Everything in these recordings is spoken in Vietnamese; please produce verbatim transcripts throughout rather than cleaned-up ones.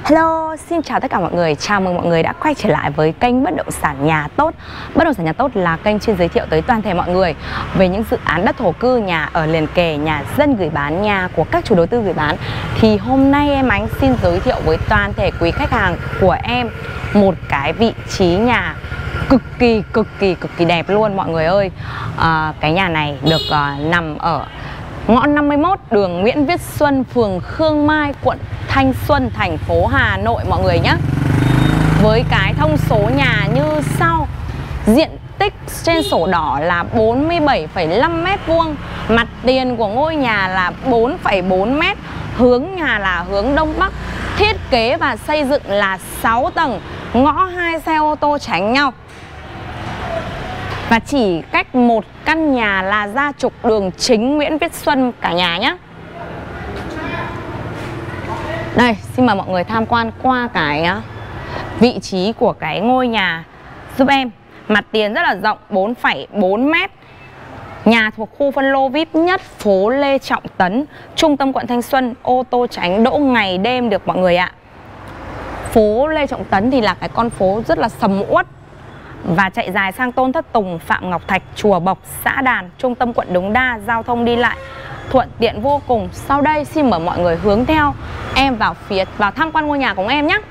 Hello, xin chào tất cả mọi người. Chào mừng mọi người đã quay trở lại với kênh Bất động sản nhà tốt. Bất động sản nhà tốt là kênh chuyên giới thiệu tới toàn thể mọi người về những dự án đất thổ cư, nhà ở liền kề, nhà dân gửi bán, nhà của các chủ đầu tư gửi bán. Thì hôm nay em Ánh xin giới thiệu với toàn thể quý khách hàng của em một cái vị trí nhà cực kỳ cực kỳ cực kỳ đẹp luôn mọi người ơi. à, Cái nhà này được uh, nằm ở ngõ năm mươi mốt, đường Nguyễn Viết Xuân, phường Khương Mai, quận Thanh Xuân, thành phố Hà Nội mọi người nhé. Với cái thông số nhà như sau: diện tích trên sổ đỏ là bốn mươi bảy phẩy năm mét vuông, mặt tiền của ngôi nhà là bốn phẩy bốn mét, hướng nhà là hướng Đông Bắc, thiết kế và xây dựng là sáu tầng, ngõ hai xe ô tô tránh nhau. Và chỉ cách một căn nhà là ra trục đường chính Nguyễn Viết Xuân cả nhà nhé. Đây, xin mời mọi người tham quan qua cái vị trí của cái ngôi nhà giúp em. Mặt tiền rất là rộng, bốn phẩy bốn mét. Nhà thuộc khu phân lô vi ai pi nhất phố Lê Trọng Tấn, trung tâm quận Thanh Xuân, ô tô tránh đỗ ngày đêm được mọi người ạ. Phố Lê Trọng Tấn thì là cái con phố rất là sầm uất và chạy dài sang Tôn Thất Tùng, Phạm Ngọc Thạch, Chùa Bộc, xã Đàn, trung tâm quận Đống Đa, giao thông đi lại thuận tiện vô cùng. Sau đây xin mời mọi người hướng theo em vào phía vào tham quan ngôi nhà của em nhé.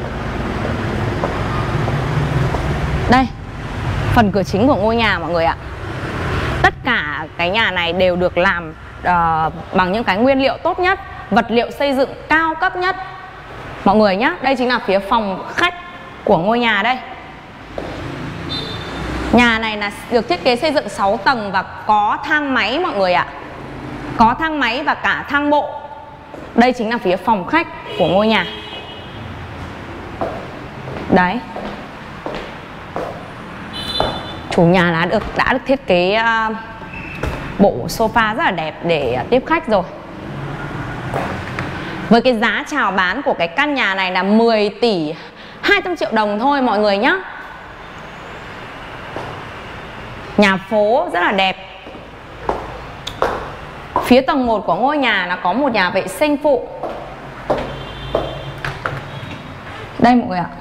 Đây, phần cửa chính của ngôi nhà mọi người ạ. Tất cả cái nhà này đều được làm uh, bằng những cái nguyên liệu tốt nhất, vật liệu xây dựng cao cấp nhất mọi người nhé. Đây chính là phía phòng khách của ngôi nhà đây. Nhà này là được thiết kế xây dựng sáu tầng và có thang máy mọi người ạ. Có thang máy và cả thang bộ. Đây chính là phía phòng khách của ngôi nhà. Đấy. Chủ nhà đã được đã được thiết kế uh, bộ sofa rất là đẹp để uh, tiếp khách rồi. Với cái giá chào bán của cái căn nhà này là mười tỷ hai trăm triệu đồng thôi mọi người nhé. Nhà phố rất là đẹp. Phía tầng một của ngôi nhà là có một nhà vệ sinh phụ. Đây mọi người ạ.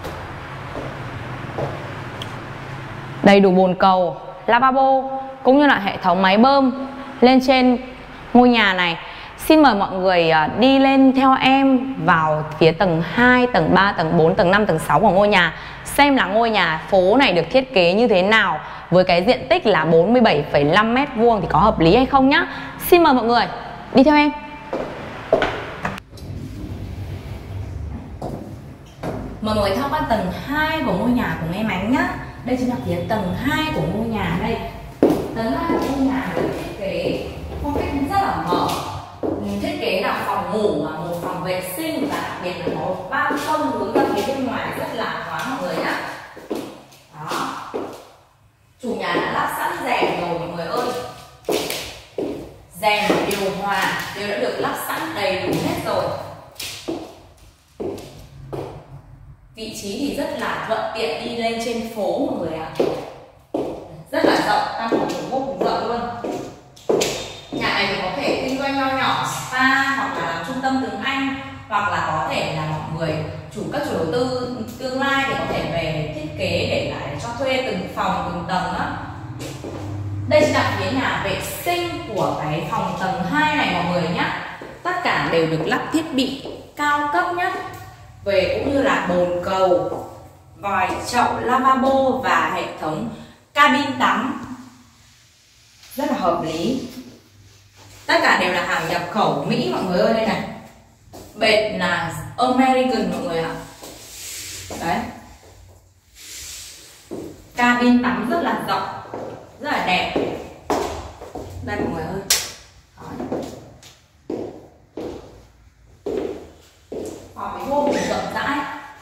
Đầy đủ bồn cầu, lavabo cũng như là hệ thống máy bơm lên trên ngôi nhà này. Xin mời mọi người đi lên theo em vào phía tầng hai, tầng ba, tầng bốn, tầng năm, tầng sáu của ngôi nhà, xem là ngôi nhà phố này được thiết kế như thế nào, với cái diện tích là bốn mươi bảy phẩy năm mét vuông thì có hợp lý hay không nhá. Xin mời mọi người đi theo em. Mời mọi người tham quan tầng hai của ngôi nhà của em Ánh nhá. Đây chính là phía tầng hai của ngôi nhà đây. Tầng hai của ngôi nhà được thiết kế phong cách rất là mở. Thiết kế là phòng ngủ và một phòng vệ sinh, và đặc biệt là có ban công hướng ra phía bên ngoài rất là thoáng mọi người nhá. Đó. Chủ nhà đã lắp sẵn rèm rồi mọi người ơi. Rèm điều hòa đều đã được lắp sẵn đầy đủ hết rồi. Vị trí thì rất là thuận tiện đi lên trên phố mọi người ạ. Rất là rộng, căn phòng ngủ vô cùng rộng luôn. Nhà này thì có thể kinh doanh nho nhỏ, spa hoặc là làm trung tâm tiếng Anh, hoặc là có thể là mọi người chủ các chủ đầu tư tương lai thì có thể về thiết kế để lại cho thuê từng phòng từng tầng á. Đây chính là phía nhà vệ sinh của cái phòng tầng hai này mọi người nhé. Tất cả đều được lắp thiết bị cao cấp nhất về cũng như là bồn cầu, vòi chậu, lavabo và hệ thống cabin tắm rất là hợp lý. Tất cả đều là hàng nhập khẩu Mỹ mọi người ơi. Đây này, bệt là American mọi người ạ. Đấy, cabin tắm rất là rộng, rất là đẹp. Đây mọi người ơi. Phòng thì vô cùng rộng rãi.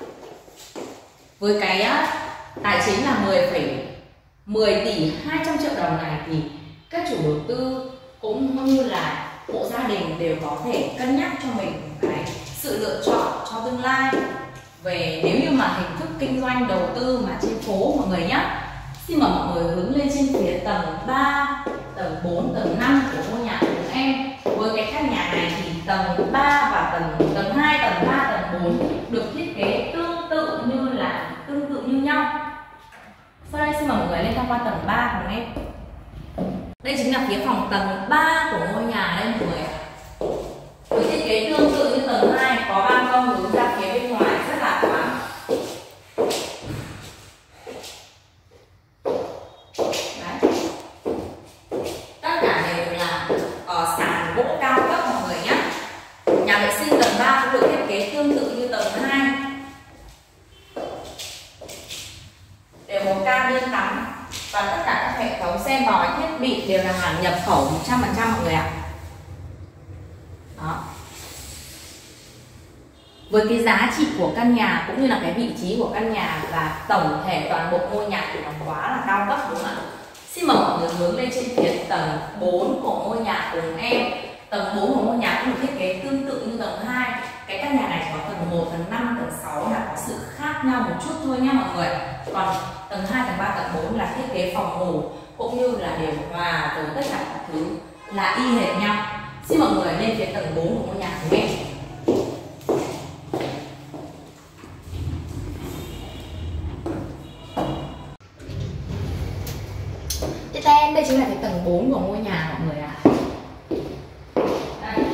Với cái tài chính là mười tỷ hai trăm triệu đồng này thì các chủ đầu tư cũng như là hộ gia đình đều có thể cân nhắc cho mình cái sự lựa chọn cho tương lai về nếu như mà hình thức kinh doanh đầu tư mà trên phố mọi người nhé. Xin mời mọi người hướng lên trên phía tầng ba, tầng bốn, tầng năm của ngôi nhà của em. Với cái căn nhà này thì tầng ba và tầng tầng hai, tầng ba, tầng bốn qua tầng ba của em. Đây chính là phía phòng tầng ba của ngôi nhà đây mọi người ạ. Với thiết kế tương tự như tầng hai, có ban công hướng ra phía bên ngoài rất là thoáng. Đấy. Tất cả đều là ở sàn gỗ cao cấp mọi người nhé. Nhà vệ sinh tầng ba cũng được thiết kế tương tự như tầng hai. Đều một cabin tắm và tất cả các hệ thống sen vòi thiết bị đều là hàng nhập khẩu một trăm phần trăm mọi người ạ. Đó. Với cái giá trị của căn nhà cũng như là cái vị trí của căn nhà và tổng thể toàn bộ ngôi nhà thì nó quá là cao cấp đúng không ạ? Xin mời mọi người hướng lên trên phía tầng bốn của ngôi nhà cùng em. Tầng bốn của ngôi nhà cũng được thiết kế tương tự như tầng hai. Cái căn nhà này có tầng một, tầng năm, tầng sáu là có sự khác nhau một chút thôi nha mọi người. Còn tầng hai, tầng ba, tầng bốn là thiết kế phòng ngủ cũng như là điều hòa rồi tất cả các thứ là y hệt nhau. Xin mọi người lên phía tầng bốn của ngôi nhà của em. Tiếp theo đây chính là cái tầng bốn của ngôi nhà mọi người ạ. Đây.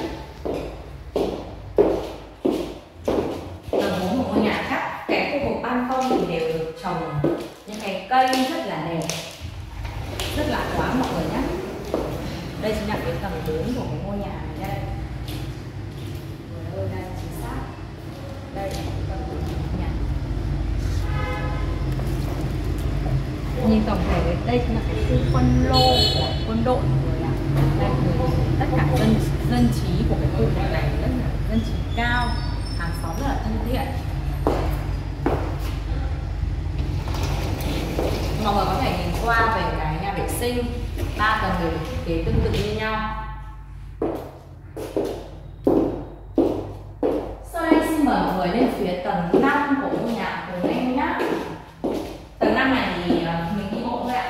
Tầng bốn của ngôi nhà các cái khu vực ban công thì đều được trồng những cái cây rất là đẹp, rất là thoáng mọi người nhé. Đây chính là cái tầng bốn của cái ngôi nhà này đây. Người ơi, đây chính xác. Đây là cái tầng bốn của ngôi nhà. Nhìn tổng thể đây chính là cái khu phân lô của quân đội mọi người ạ. Đây tất cả dân dân trí của cái khu vực này rất là dân trí cao, hàng xóm rất là thân thiện. Mọi người có thể nhìn qua về cái nhà vệ sinh, ba tầng đều được thiết kế tương tự như nhau. Sau đây xin mời mọi người lên phía tầng năm của ngôi nhà cùng em nhé. Tầng năm này thì mình đi bộ thôi ạ.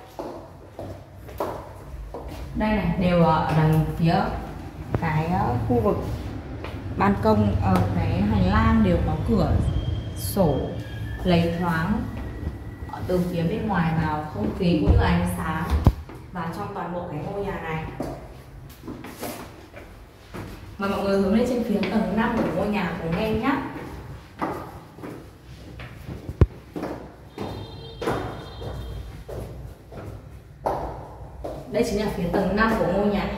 Đây này, đều ở đằng phía cái khu vực ban công, ở cái hành lang đều có cửa sổ lấy thoáng từ phía bên ngoài vào không khí cũng như ánh sáng và trong toàn bộ cái ngôi nhà này. Mời mọi người hướng lên trên phía tầng năm của ngôi nhà cùng em nhé. Đây chính là phía tầng năm của ngôi nhà.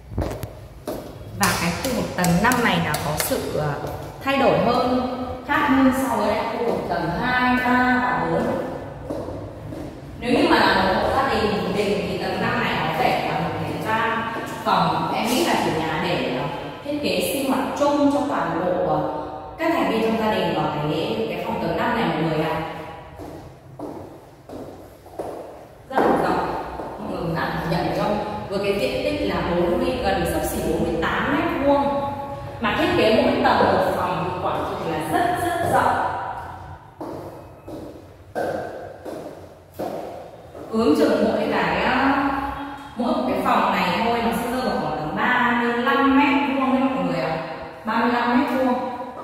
Và cái khu vực tầng năm này là có sự thay đổi hơn, khác hơn so với khu vực tầng hai, ba và bốn. Nếu như mà là một hộ gia đình đình thì tầng năm này có vẻ là một cái gian phòng, em nghĩ là chủ nhà để thiết kế sinh hoạt chung cho toàn bộ các thành viên trong gia đình ở cái cái phòng tầng năm này mọi người ạ. Rất là rộng, mọi người đã cảm nhận được không? Với cái diện tích là bốn mươi, gần xấp xỉ bốn mươi tám mét vuông mà thiết kế mỗi tầng một phòng thì quả thực là rất rất rộng. Ước chừng mỗi cái mỗi một cái phòng này thôi nó sẽ rơi vào khoảng tầm ba mươi lăm mét vuông đấy mọi người ạ. ba mươi lăm mét vuông.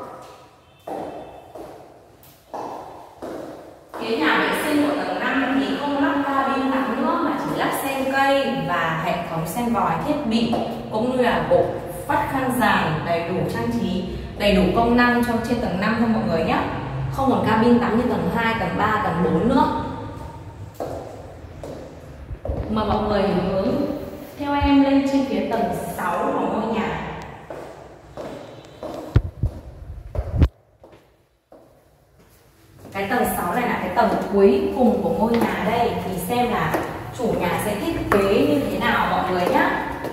Cái nhà vệ sinh của tầng năm thì không lắp cabin tắm nước mà chỉ lắp sen cây và hệ thống sen vòi thiết bị cũng như là bộ vắt khăn giàn đầy đủ trang trí, đầy đủ công năng trong trên tầng năm thôi mọi người nhé. Không còn cabin tắm như tầng hai, tầng ba, tầng bốn nữa. Mà mọi người hướng theo em lên trên phía tầng sáu của ngôi nhà. Cái tầng sáu này là cái tầng cuối cùng của ngôi nhà đây, thì xem là chủ nhà sẽ thiết kế như thế nào mọi người nhé.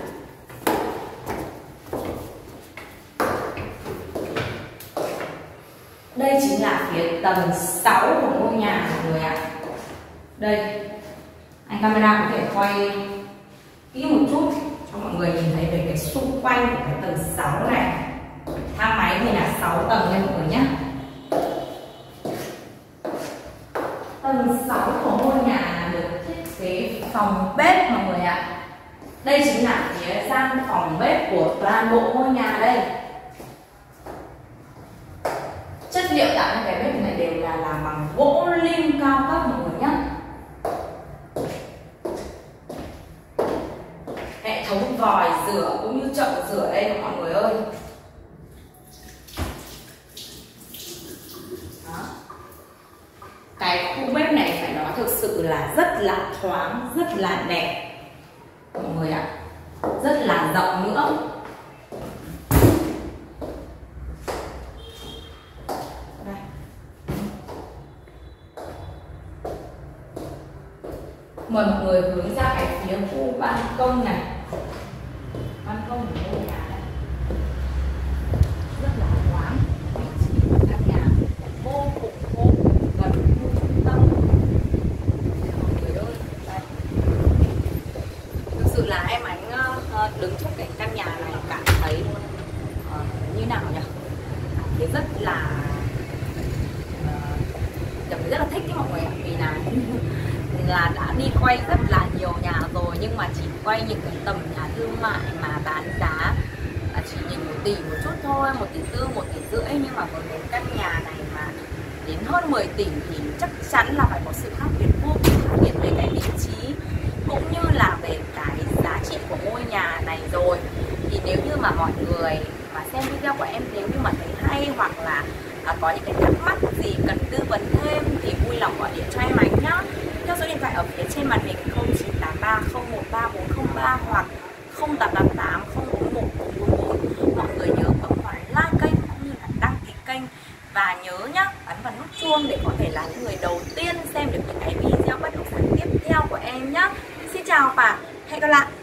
Đây chính là phía tầng sáu của ngôi nhà mọi người ạ. Đây, anh camera có thể quay kỹ một chút cho mọi người nhìn thấy về cái xung quanh của cái tầng sáu này. Thang máy thì là sáu tầng nha mọi người nhé. Tầng sáu của ngôi nhà được thiết kế phòng bếp mọi người ạ. Đây chính là phía gian phòng bếp của toàn bộ ngôi nhà đây. Chất liệu tạo nên cái bếp này đều là làm bằng gỗ lim cao cấp mọi người nhé. thực sự là rất là thoáng, rất là đẹp mọi người ạ, rất là rộng nữa. Đây. Mời mọi người hướng ra cái phía khu ban công này, ban công của ngôi nhà này rất là thoáng, vị trí của căn nhà vô cùng vô cùng gần khu trung tâm. Mọi người ơi, đây. Thực sự là em ánh uh, đứng trong cái căn nhà này cảm thấy uh, như nào nhỉ? Cảm thấy rất là uh, cảm thấy rất là thích cái mọi người ạ, vì là là đã đi quay rất là nhiều nhà rồi nhưng mà chỉ quay những cái tầm nhà thương mại mà bán giá là chỉ nhìn một tỷ một chút thôi, một tỷ tư, một tỷ rưỡi, nhưng mà với cái căn nhà này mà đến hơn mười tỷ thì chắc chắn là phải có sự khác biệt, vô cùng khác biệt về cái vị trí cũng như là về cái giá trị của ngôi nhà này rồi. Thì nếu như mà mọi người mà xem video của em, nếu như mà thấy hay hoặc là à, có những cái thắc mắc gì cần tư vấn thêm thì vui lòng gọi điện cho em Ánh nhá. Theo số điện thoại ở phía trên màn hình không chín tám ba không một ba bốn không ba hoặc không tám tám tám không bốn một bốn bốn bốn. Mọi người nhớ bấm vào like kênh cũng như là đăng ký kênh, và nhớ nhá, ấn vào nút chuông để có thể là những người đầu tiên xem được những cái video bất động sản tiếp theo của em nhá. Xin chào và hẹn gặp lại.